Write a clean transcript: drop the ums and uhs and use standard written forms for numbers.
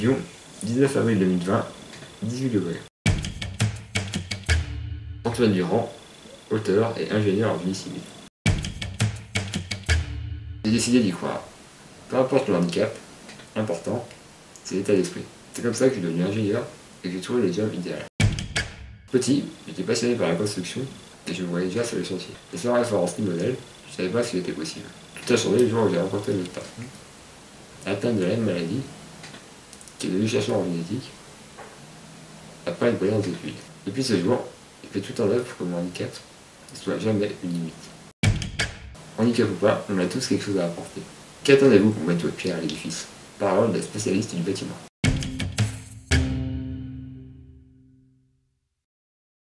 Lyon, 19 avril 2020, 18 degrés. Antoine Durand, auteur et ingénieur en génie civil. J'ai décidé d'y croire. Peu importe le handicap, l'important, c'est l'état d'esprit. C'est comme ça que je suis devenu ingénieur et que j'ai trouvé le job idéal. Petit, j'étais passionné par la construction et je me voyais déjà sur le chantier. Et sans référence ni modèle, je ne savais pas ce qui était possible. Tout a changé le jour où j'ai rencontré notre patron, atteint de la même maladie, qui est devenu chercheur en génétique, après une brillante étude. Depuis ce jour, il fait tout en œuvre pour que mon handicap ne soit jamais une limite. Handicap ou pas, on a tous quelque chose à apporter. Qu'attendez-vous pour mettre votre pierre à l'édifice? Parole des spécialistes du bâtiment.